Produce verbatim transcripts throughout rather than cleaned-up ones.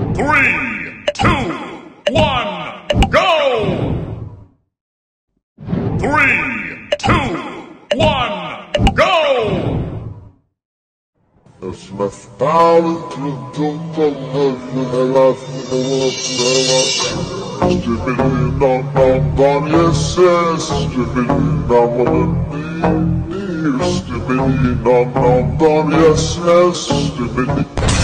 Three, two, one, go! Three, two, one, go! Смертали придумали графіни Стебеліна нам дан єсес Стебеліна вони ні Стебеліна нам дан єсес Стебеліна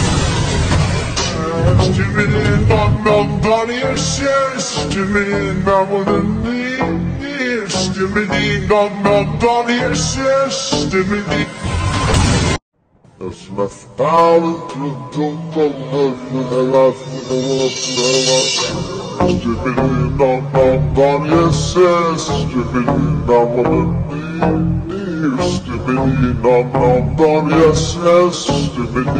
Стебеліна нам дан єсес Стебеліна вони ні Стебеліна нам дан єсес Стебеліна Смертали придумали графіни Стебеліна нам дан єсес Стебеліна вони ні Стебеліна нам дан єсес Стебеліна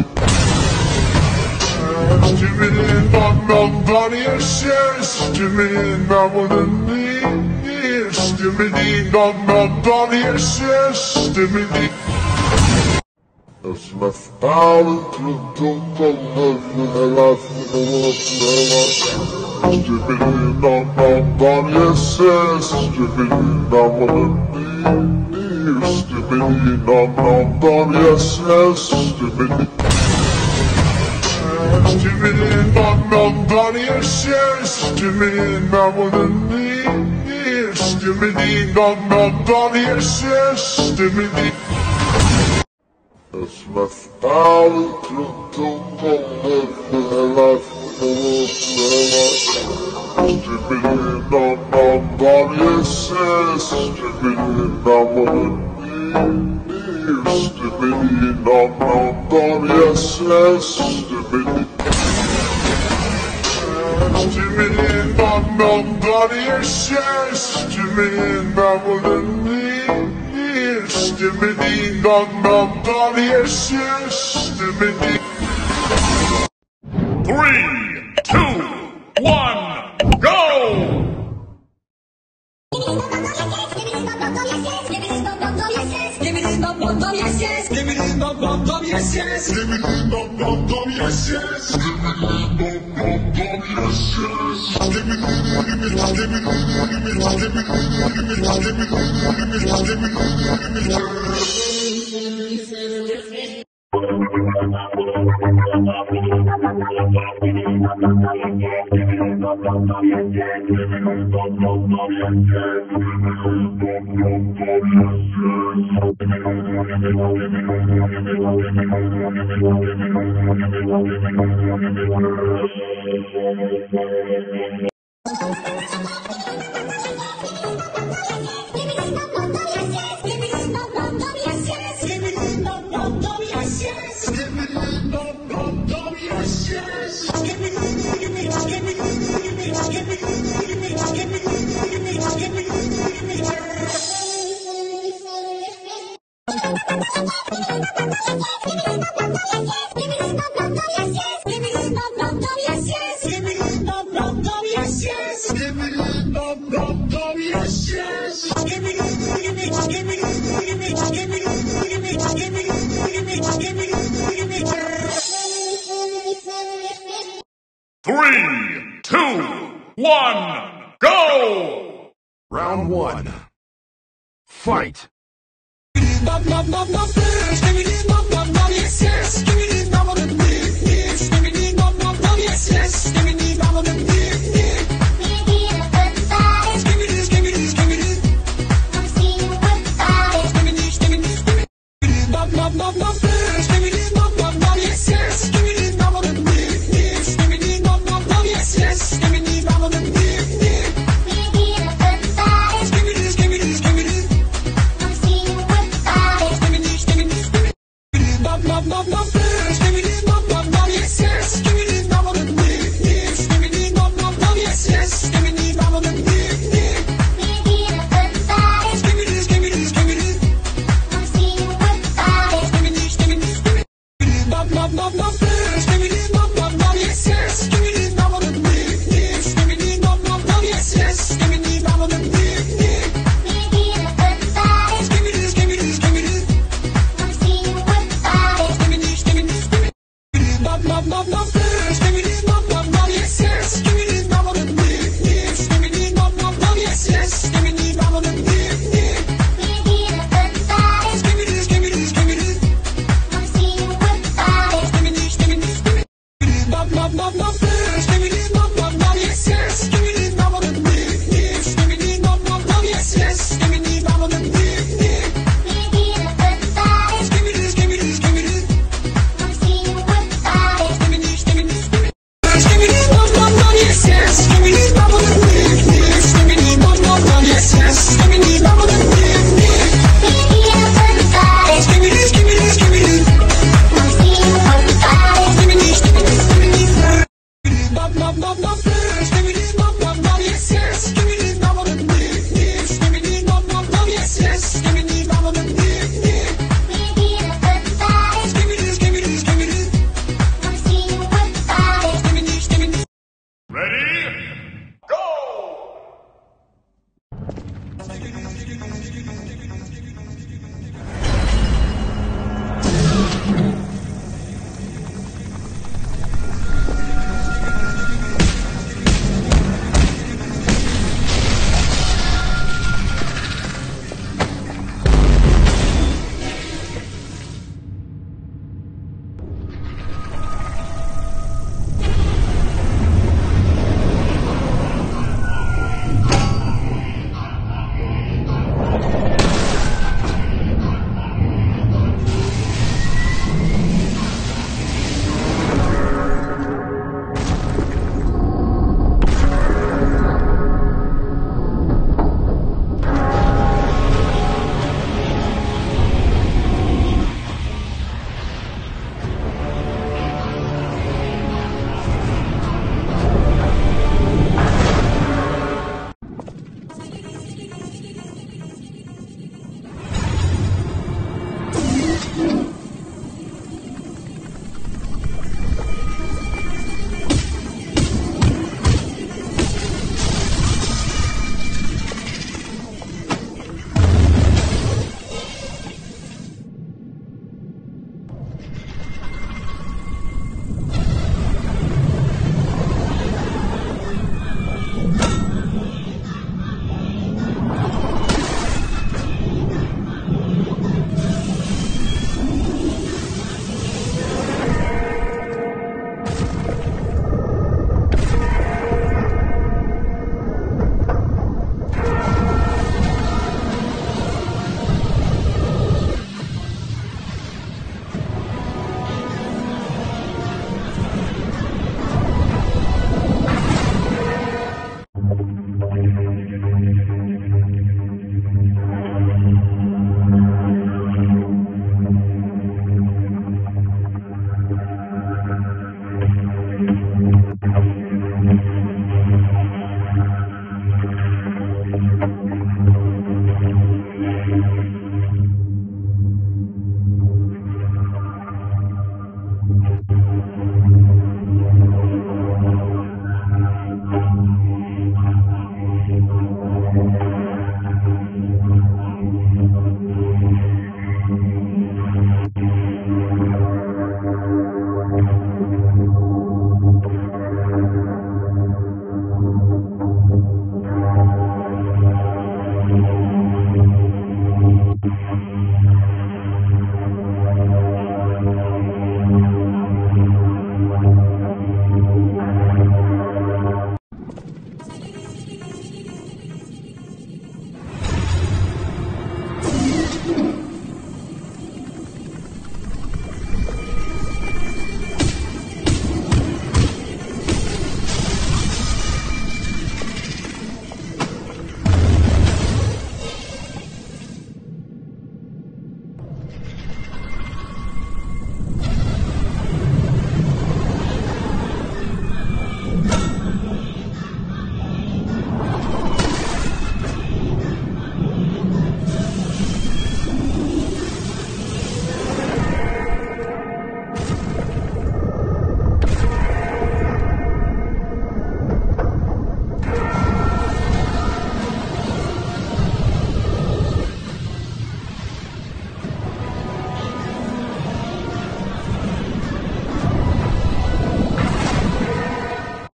Стебеліна нам дан єсес Стебеліна вони ні Стебеліна нам дан єсес Стебеліна Смертали придумали графіни Стебеліна нам дан єсес Стебеліна вони ні Стебеліна нам дан єсес Стебеліна Стебеліна нам дан єсес Стебеліна вони ні Стебеліна нам дан єсес Стебеліна Смертали придумали графіни Стебеліна нам дан єсес Стебеліна вони ні Стебеліна нам дан єсес Стебеліна Стебеліна нам дан єсес Стебеліна вони ні Стебеліна нам дан єсес Стебеліна Three, two, one, go! Three, two, one, go! Round one. Fight! Love, love, love, love, love, love.